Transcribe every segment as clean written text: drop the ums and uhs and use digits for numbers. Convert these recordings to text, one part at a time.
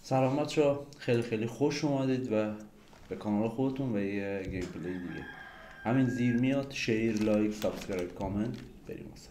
سلام بچه‌ها، خیلی خیلی خوش اومدید و به کانال خودتون و یه گیم پلی دیگه. همین زیر میاد، شیر، لایک، سابسکرایب، کامنت. بریم واسه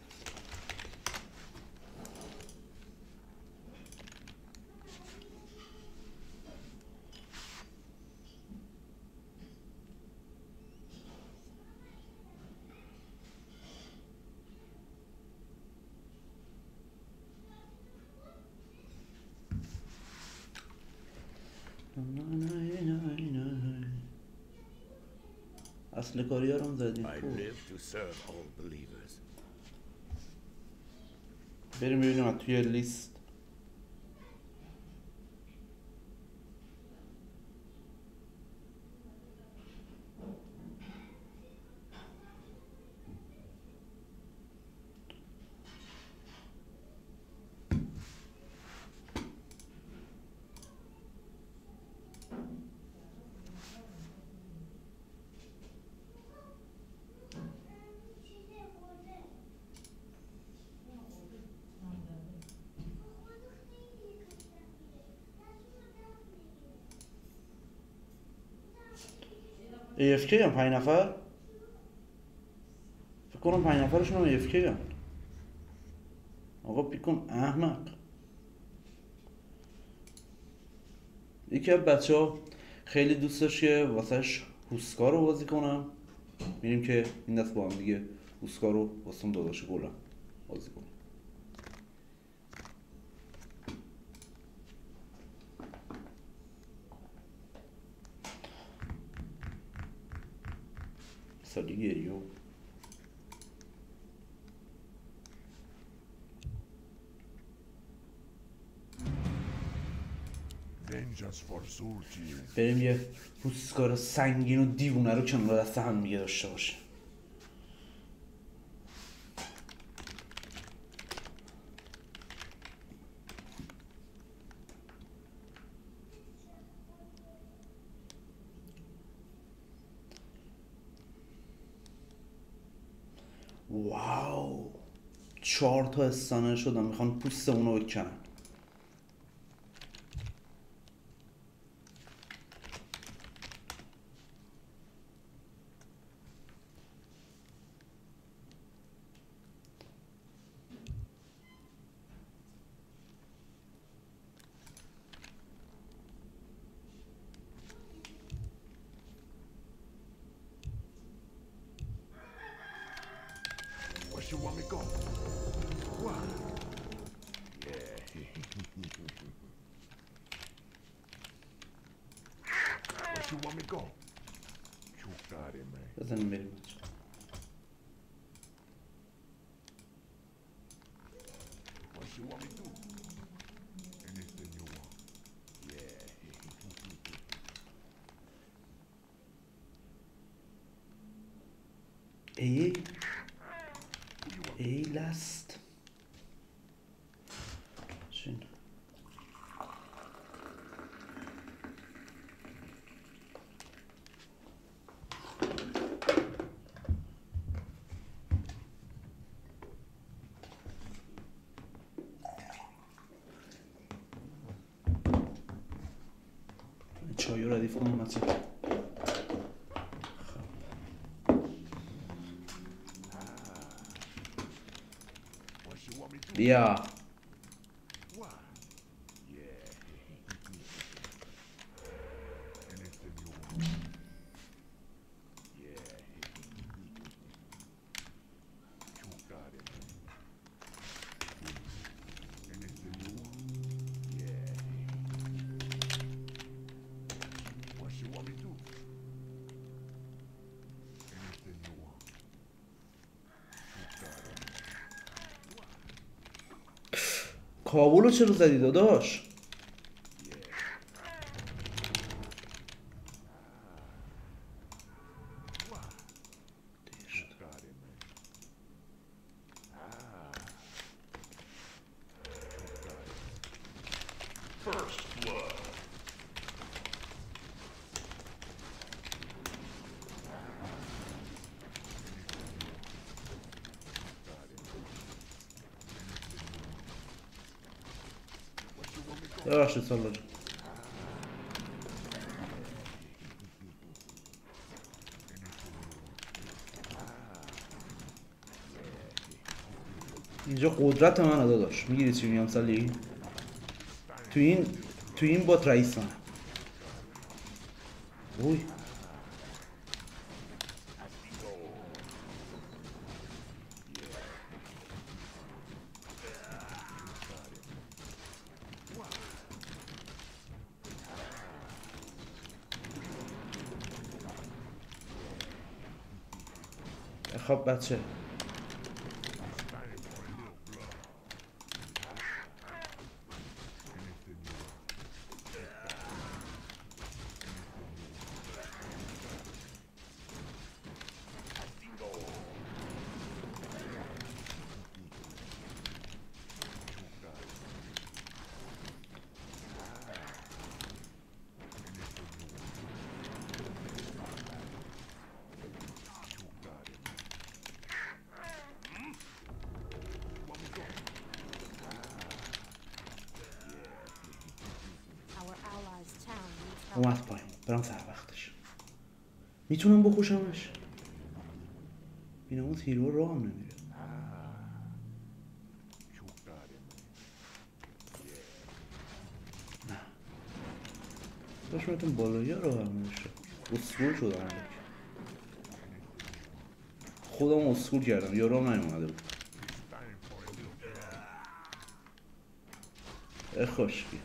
اصل کاری ها رو هم زدیم. بریم ببینیم از توی لیست AFK هم 5 نفر. فکر کنم 5 نفرشون هم AFK هم. آقا پیکن احمق. یکی از بچه ها خیلی دوست داشت که واسهش هوسکا رو بازی کنم. میریم که این دست با هم دیگه هوسکا رو واسه داداش گلم بازی کنیم. سالی گریو بریم یه هوسکار سنگین و دیوونه رو کنار دست هم میگه داشته باشه. واو 4 تا استانر شدم، میخوان پوست اونو بکنن. You want me go? What? Yeah. Where you want me go? You got it, man. بزنیم بریم. What you want me to do? Anything you want. Yeah. ای لاست شین چای رو ردیف کنم بچه. بیا کابلو چرا زدی داداش؟ ببخشید سالار. اینجا قدرت من داداش. میگیری چی میگم سالی؟ تو این بات رئیس من. اوی خب بچه اومد پایین. برام سر وقتش. میتونم بکشمش؟ بیناموس هیرو راه هم نمیره. نه داشتونتون بالایی راه هم نمیشه. اسکول شدم علک. خودم اسکول کردم. یارو هم نیومده بود. خوشگی.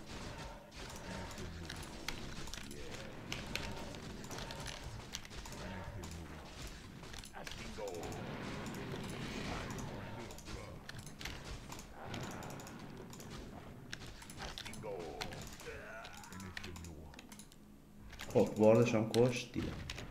خب واردش هم کشت دیدم.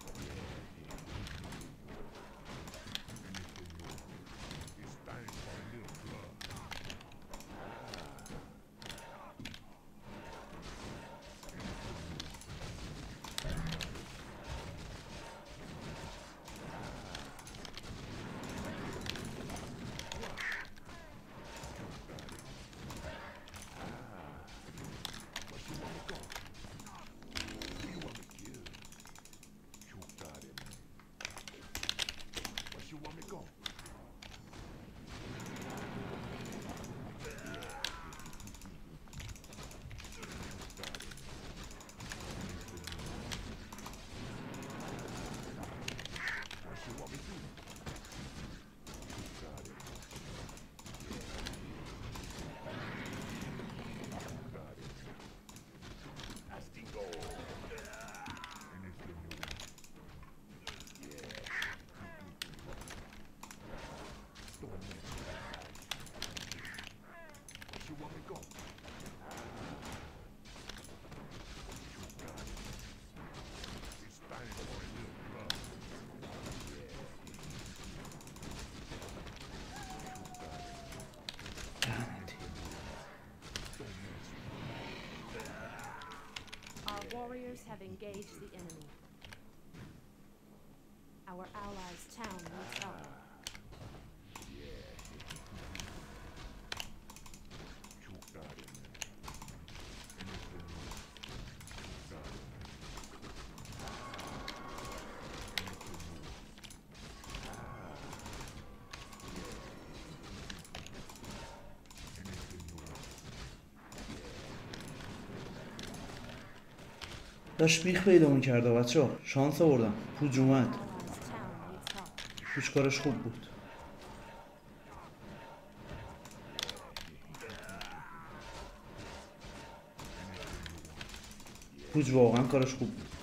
Warriors have engaged the enemy. Our allies' town needs help. داشت بیخ پیدا میکرده بچه ها. شانس آوردم. پوج اومد. پوج کارش خوب بود. پوج واقعا کارش خوب بود.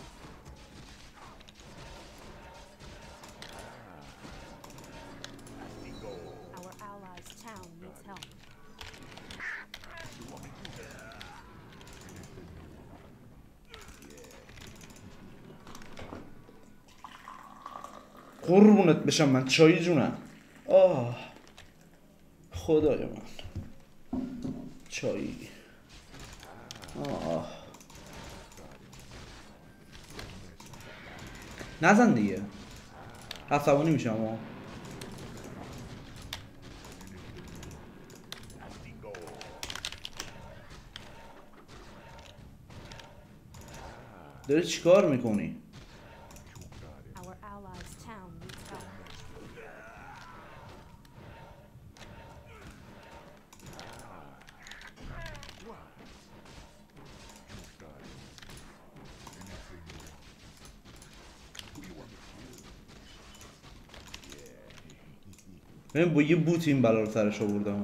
قربونت بشم من چایی جونم. آه خدای من چایی. آه نزن دیگه. عصبانی میشم ها. داری چیکار میکنی؟ ببین با یه بوت این بلا رو سرش آوردم.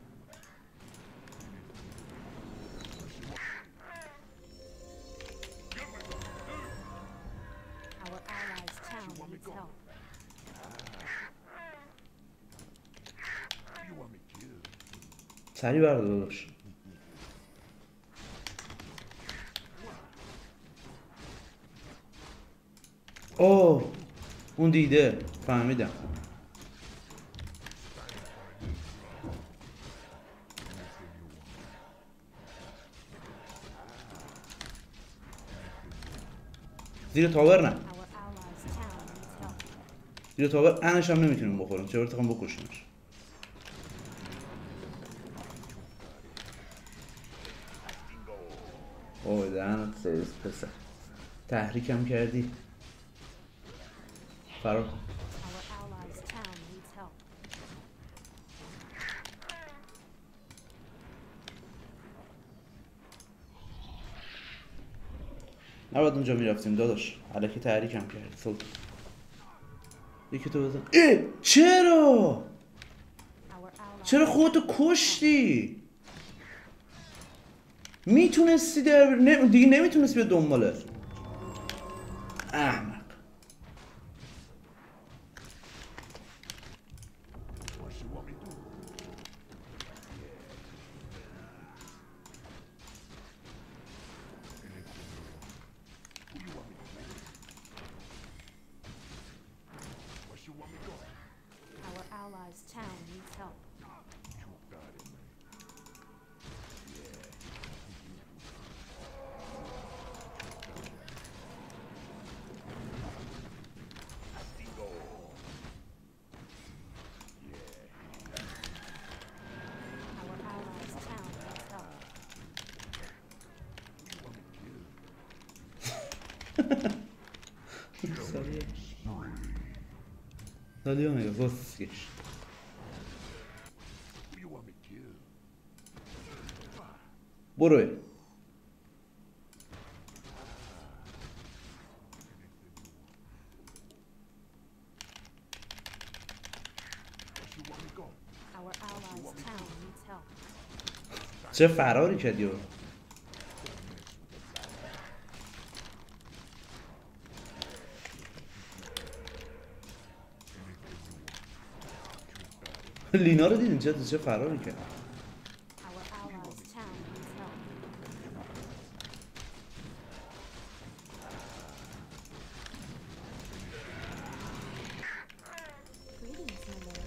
Our allies' town needs help. You want me killed? سریع برداداش. اوه اون دیده فهمیدم. زیر تاور نه، Our allies' town needs help. زیر تاور انش هم نمیتونیم بخوریم، چه برسه بکشیمش. اوه دهنت سرویس پسر، تحریکم کردی. فرار Our allies' town needs help. نباید اونجا میرفتیم داداش، الکی تحریکم کردی سلطان. یکی تو بزن. اه چرا؟ Our allies' چرا خودتو کشتی؟ میتونستی دیگه نمیتونستی به دنباله. احمق. What you want me to do? Who you want me to play? What you want me to go? Our allies' town needs help. You got it, man. Our allies' town needs help. سالیو نگه بسکش. Who you want me to kill? بروی. What you want me to go? Our allies' town needs help. چه فراری کردی او؟ لینا رو دیدین چه فراری کرد؟ Our allies' town needs help. Greetings, my lord.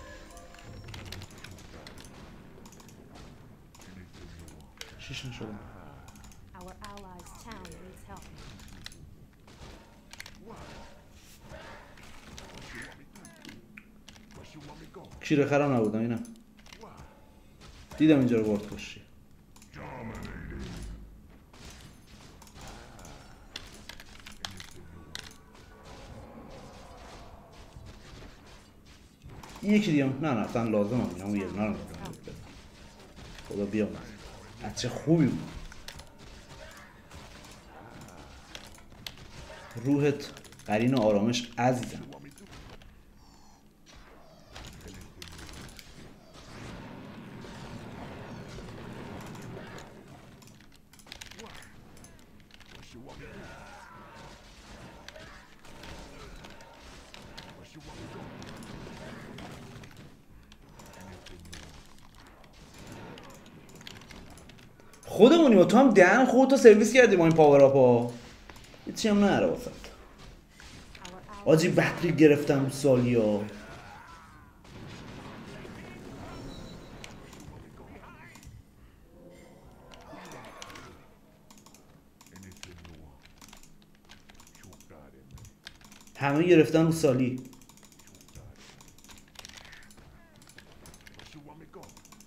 شیش نشدم. Our allies' town needs help. What you want me to go? کیره خرم نبودم اینم. دیدم اینجا رو برد کشی. یکی دیگه نه اصلا لازم هم اینم یه دونه رو خدا بیامد. چه خوبی بود. روحت قرین آرامش عزیزم. What you want me to do? What you want me to go? خودمونیم و تو هم دهن خودتو سرویس کردی با این پاور اپا. هیچی هم نره واسه. Our allies' آجی بطری گرفتم سالیا. Anything you want. You got it, man. همه گرفتن رو سالی. What you want me to go?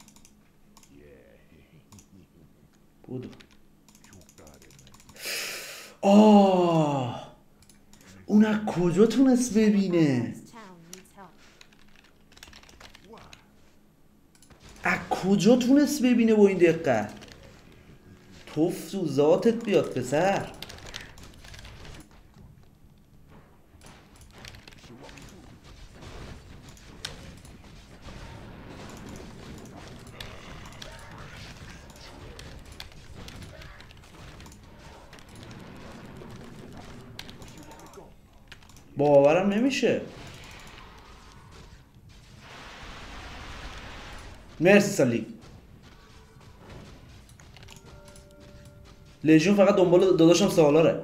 Yeah. بود. You got it, man. آه اون از کجا تونست ببینه؟ allies' town needs help. What? از کجا تونست ببینه با این دقت؟ توف تو ذاتت بیاد پسر. باورم نمیشه. مرسی سالی. لژیون فقط دنبال داداشم سالاره.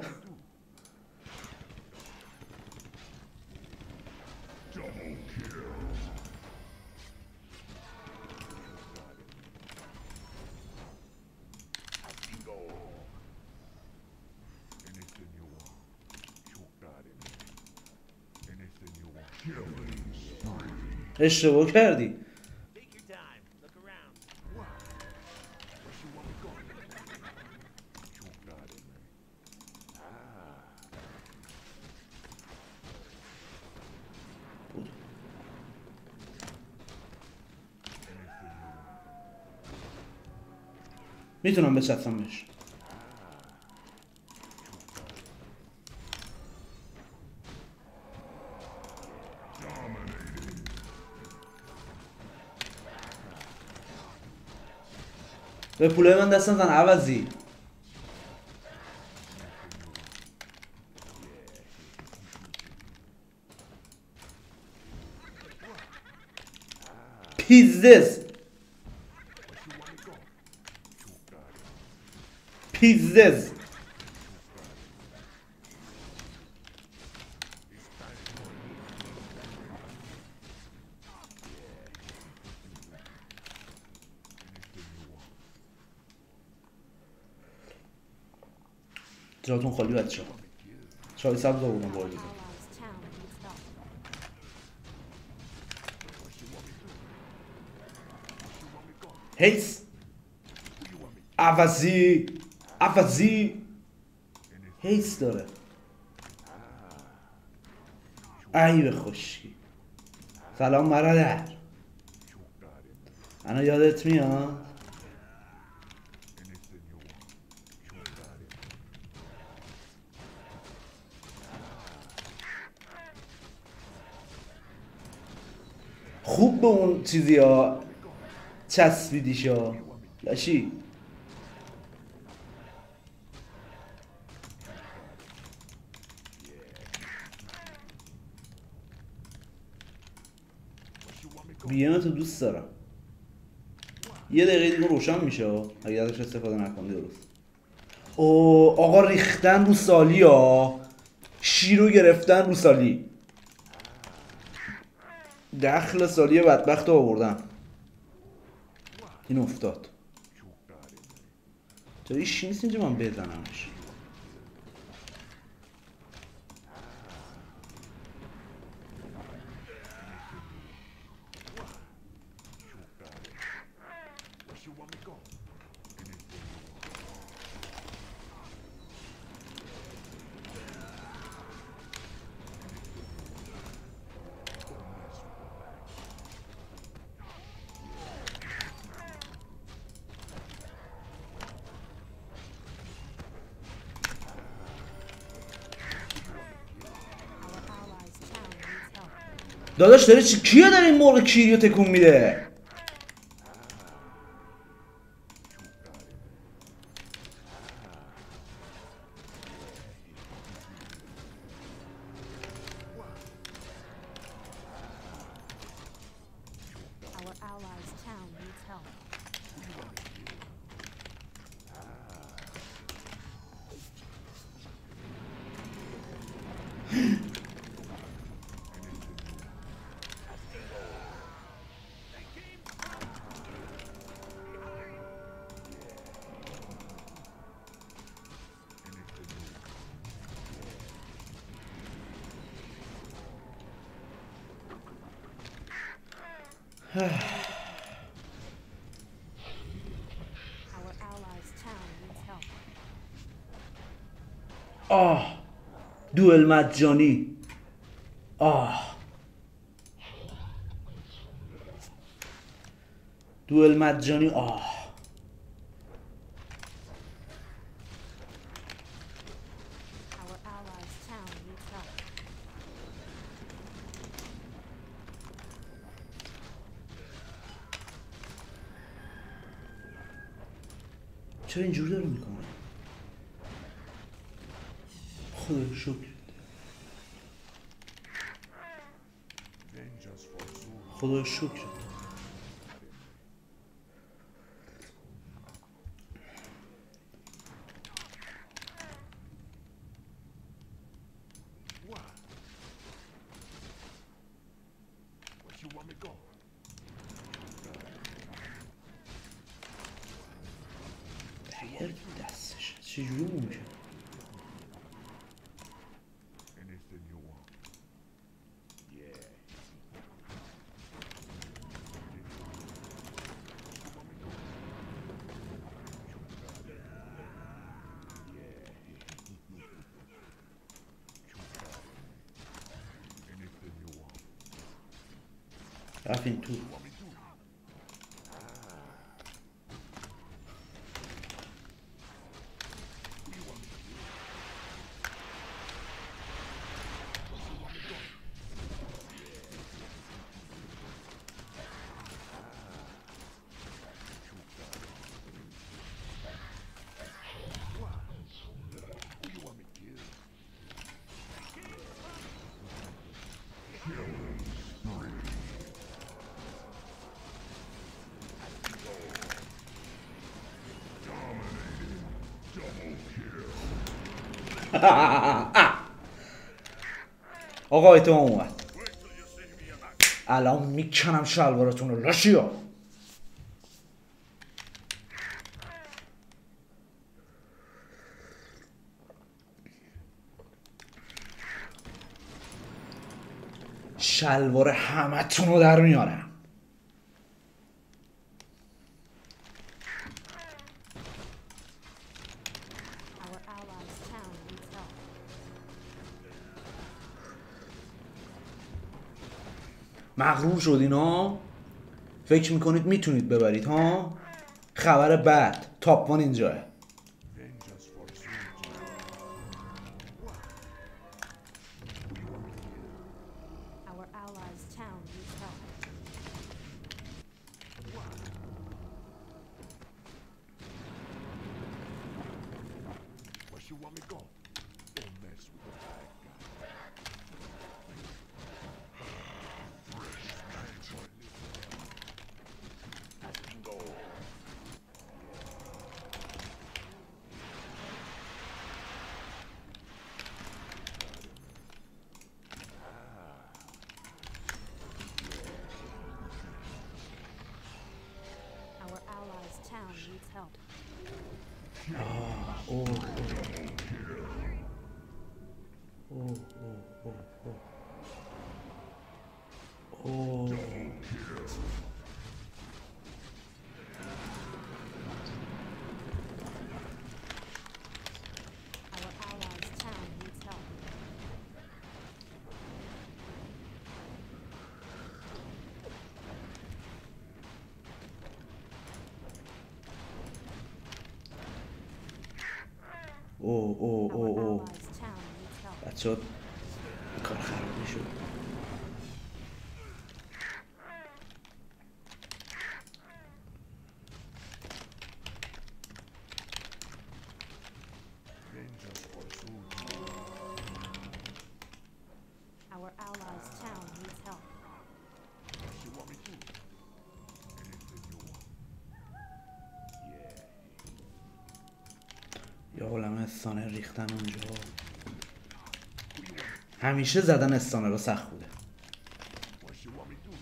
Anything you want. Choke that in me. Anything you want. Killing spree. اشتباه کردی. Take your time. Look around. What? Where she want me going? Choke that in me. میتونم بچسبم بهش. به پوله من دست نزن عوضی. پیزدس پیزدس جاتون خالی بچه ها. چای سبز آوردم با اجازه. Allies' town needs help. هیس عوضی عوضی هیس داره. ای به خشکی. سلام برادر. انا یادت میاد. Anything you want. Choke that in me. خوب به اون چیزی ها چسبیدیش ها لاشی. بیان تو دوست دارم. یه دقیقه دیگه روشن میشه اگه ازش استفاده نکنی. درست. او آقا ریختن رو سالی ها. شیرو گرفتن رو سالی. دخل سالی بدبخت رو آوردن. این افتاد. تو ایش نیست اینجا من بزنمش. Where she want me going? Anything you want. Our allies' town needs help. داداش داره کیه داره این مرغ کیریو تکون میده؟ Our allies' town needs help. Our allies' town needs help. آه دوئل مجانی. آه دوئل مجانی. آه Our allies' town needs help. چرا اینجوری داره میکنه؟ خدا شکر. خدا شکر. What? Where you want me go? دقیقا دستش چجوری ممکن؟ Anything you want. Yeah. Anything you want. رفت این تو. Want me to? Who you want me to kill? آقا اعتمام اومد. الان میکنم شلوارتون رو لاشیا. شلوار همتون رو در میارم. Our allies' town needs help. مغرور شدین ها؟ فکر میکنید میتونید ببرید ها؟ خبر بد، تاپ وان اینجاه. Vengeance for Suji. Our allies' town needs help. Where you want me to go? Don't mess with the bad guy. Our allies' town needs help. اوه اوه اوه اوه اوه. Our allies' town needs help. اوه اوه Our اوه اوه. allies' town needs help. بچه ها کار خرابی شد. Vengeance for Suji. Our allies' town needs help. Where you want me to? Anything you want. Yeah. یا عالم استانر ریختن اونجا. همیشه زدن استانر رو سخت بوده. Where you want me to?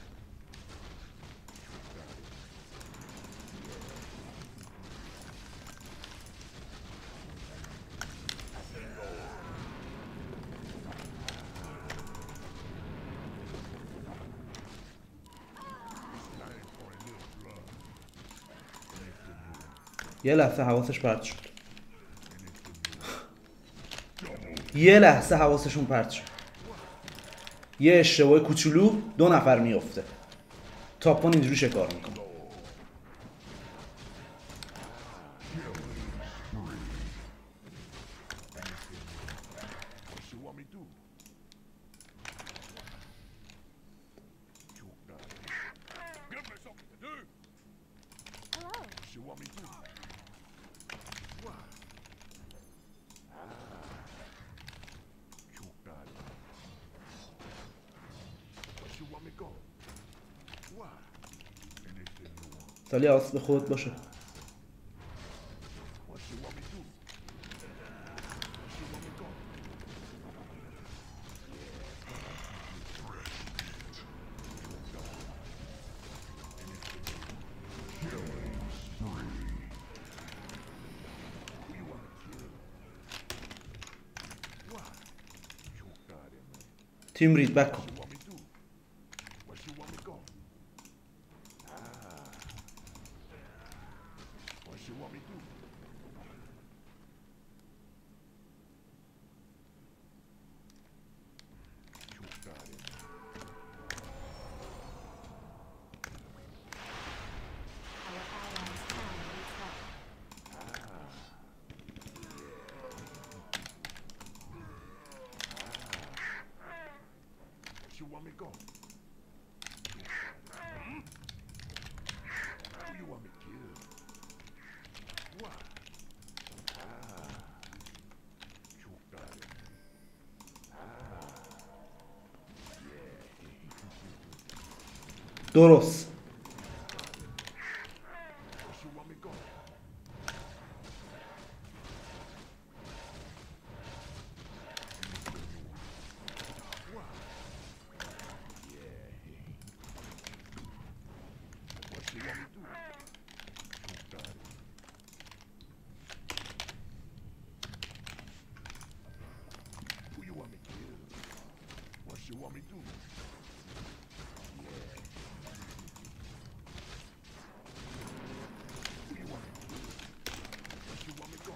یه لحظه حواسش پرت شد. یه لحظه حواسشون پرت شد. یه اشتباه کوچولو 2 نفر میفته. تاپان اینجوری شکار میکنه. What you want me to? You got it. Give me something to do. Hello. What you want me to? What? You got it. Where you want me to go? سالی حواس به خود باشه. تیم رید بک کن. Our allies' town needs help. You want me to go? Who you want me to kill? What? You got it. درست. You want me to go? What you want me to do? You got it. Who you want me to kill? What you want me to do? Who you want me to kill? What you want me to go?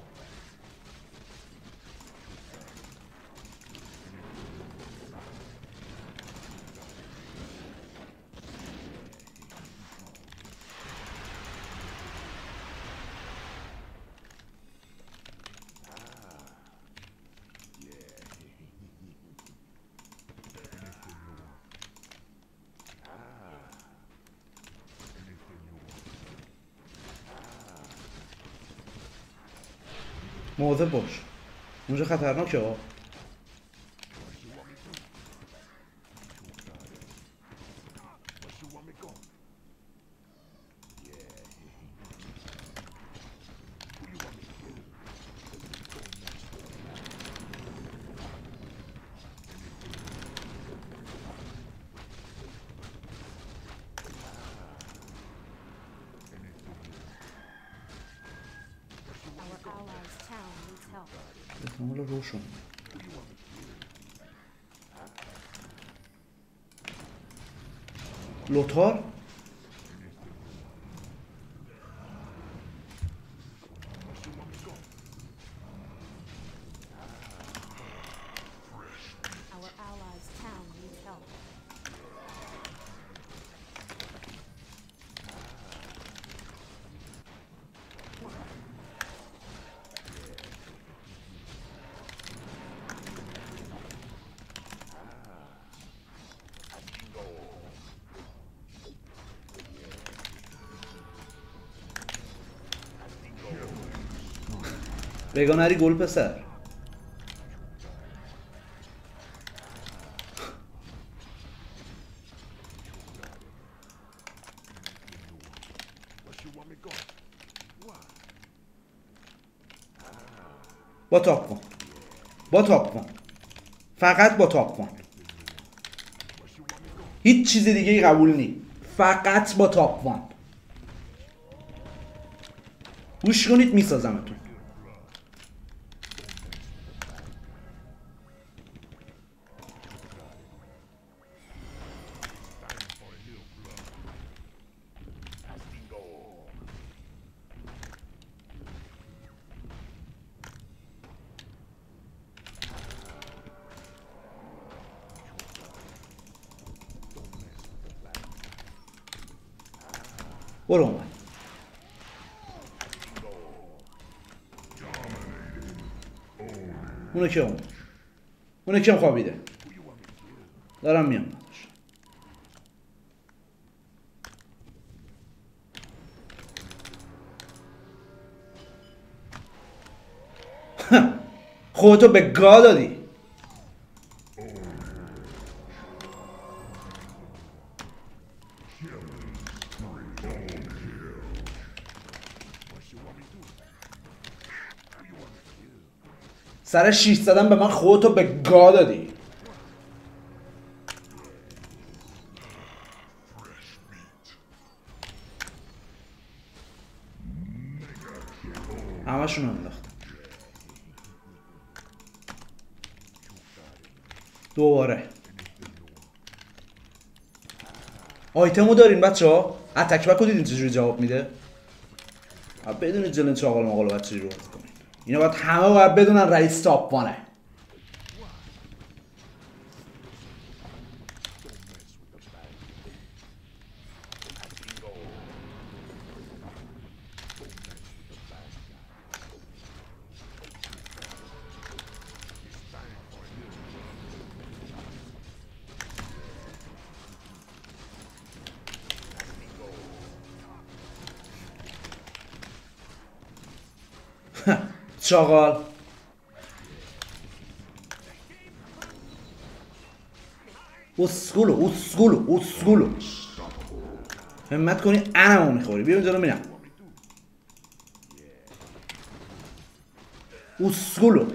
مواظب باش. اونجا خطرناکه ها. What you want me to go? Who you want me to kill? Our allies' town needs help. احتمال روشن. لوتار Our allies' town needs help. بگانری گل پسر. What you want me to go? What? با تاپ کن. با تاپ کن. فقط با تاپ کن. هیچ چیز دیگه ای قبول نی. فقط با تاپ کن. گوش کنید میسازمتون. برو اون. اونو که اون. اونو که خوابیده. دارم میام. خودتو به گا دادی. سر 6 زدن به من خودتو به گا دادی. همشون رو انداختم. دوباره آیتمو دارین بچه ها؟ اتک بک رو دیدین چجوری جواب میده؟ بدونید جلن چاقال مقال باید چجوری بازی کنین. اینا باید همه باید بدونن رئیس تاپ وانه. چاقال اسکولو همت کنی انمو میخوری. بیا اینجا رو میرم اسکولو.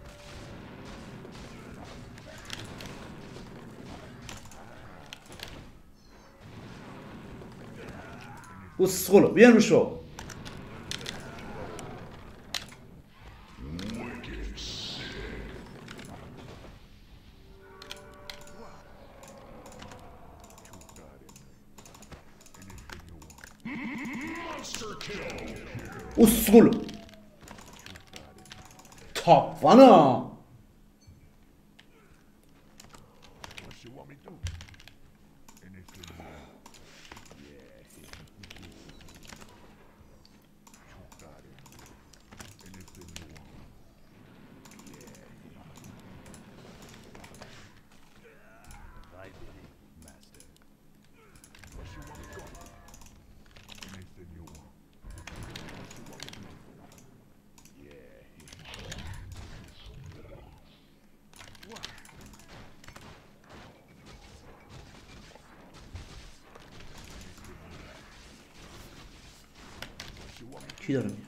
بیان روش رو. اسکولو تاپ وانا. کی داره میاد؟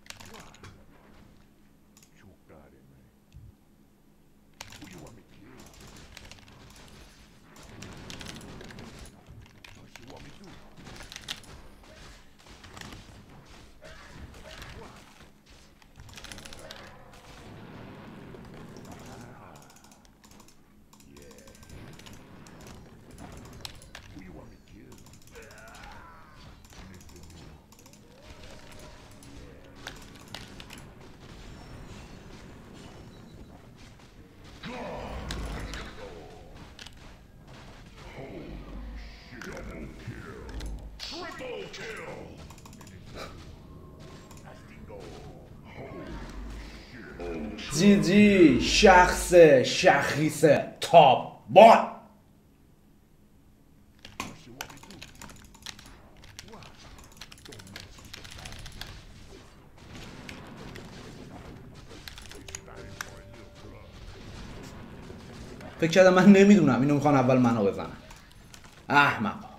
جی شخیص تاپ وان. فکر کردم من نمیدونم اینو میخوان اول منو بزنن. احمقا.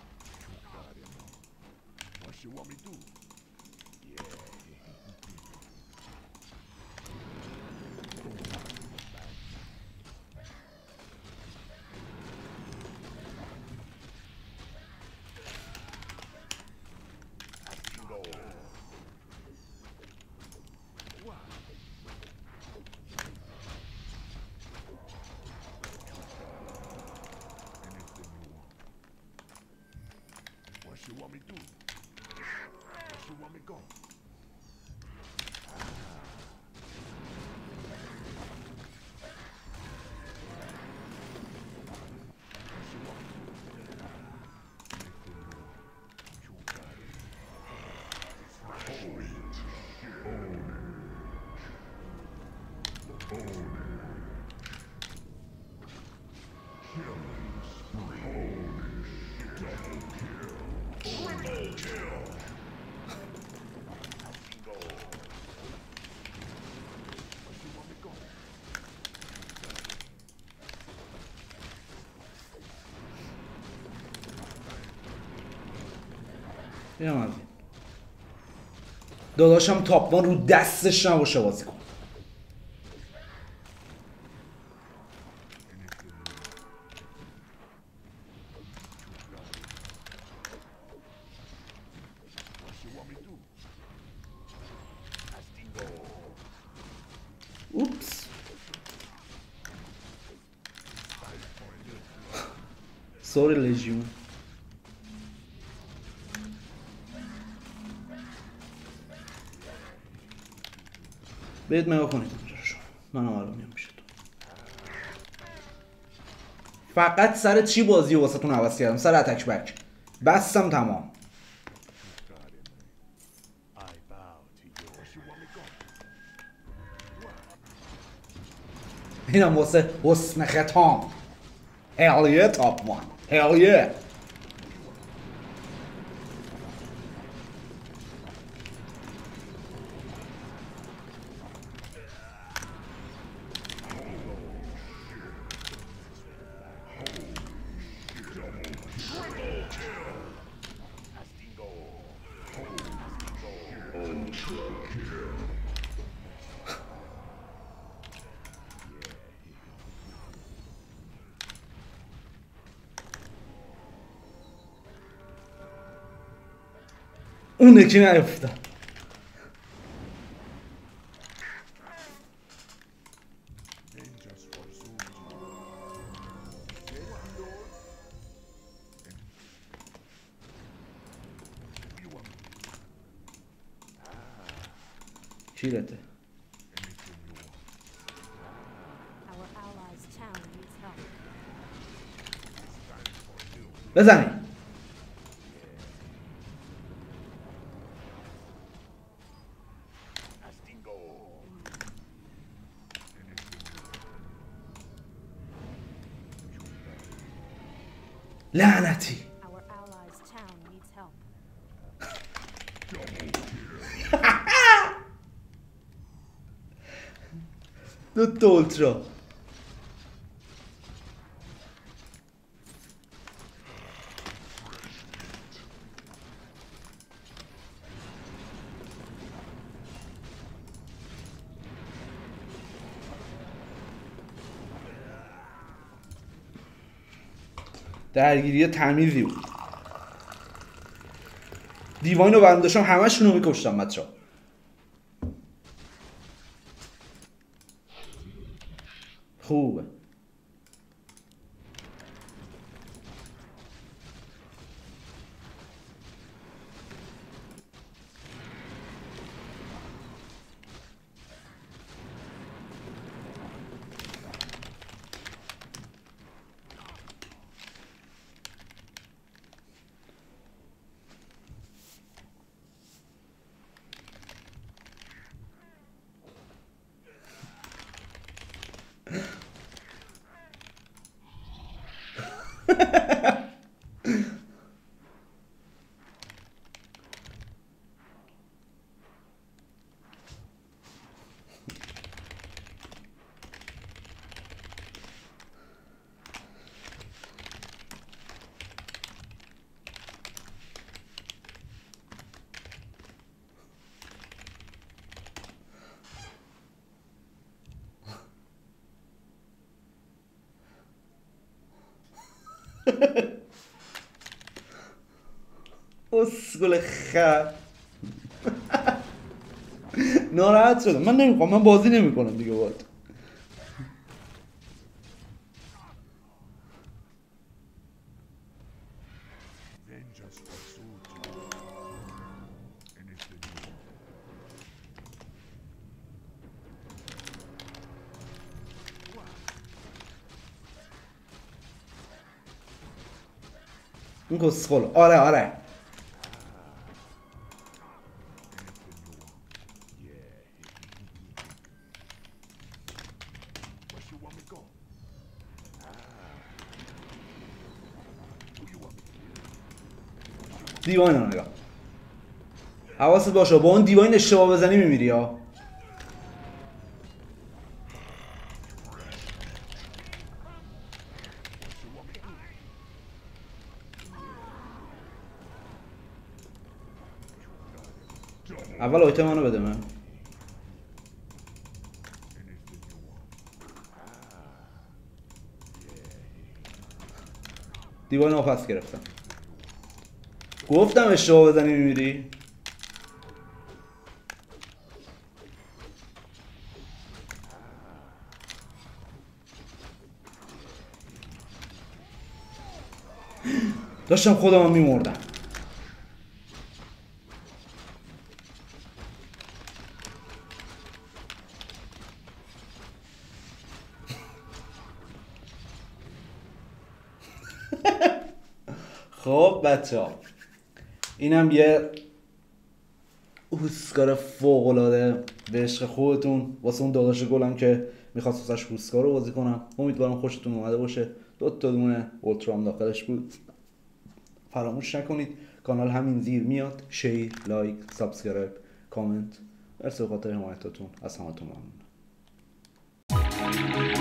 اینم از این. داداشم تاپمان رو دستش نباشه بازی کن. اوپس. سوری لژیون. برید مگاه کنید اونجا شما. منم الان میام پیش تو. فقط سر چی بازی رو واسهتون عوض کردم؟ سر اتک بک. بستم تمام. I bow to your اینم واسه حسن ختام. Hell yeah top one. Hell yeah. اون یکی نیفتم. چیلته. Our allies' town needs help. بزنی. لعنتی. Our allies' town needs help. دوتا اولترا. درگیری تمیزی بود. دیواین رو برداشتم همشون رو میکشتم بچه ها. خوبه. اسکول خر. ناراحت شدم. من نمیخوام. من بازی نمیکنم دیگه باهات. vengeance pursued you. And it's the new این کسخل. آره آره. where you want me to go? Who you want me to دیواین رو نگاه. حواست باشه با اون دیواین اشتباه بزنی میمیری ها. اول آیتم منو بده من. دیوار ناپس گرفتم. گفتم اشتباه بزنی میمیری. داشتم خودم میمردم. خب بچه ها، اینم یه هوسکار فوق‌العاده به عشق خودتون واسه اون داداش گلم که میخواست واسش هوسکار رو بازی کنم. امیدوارم خوشتون اومده باشه. 2 تا دونه اولترام داخلش بود. فراموش نکنید کانال همین زیر میاد. شیر، لایک، سابسکرایب، کامنت. مرسی به خاطر حمایتاتون. از همتون ممنونم.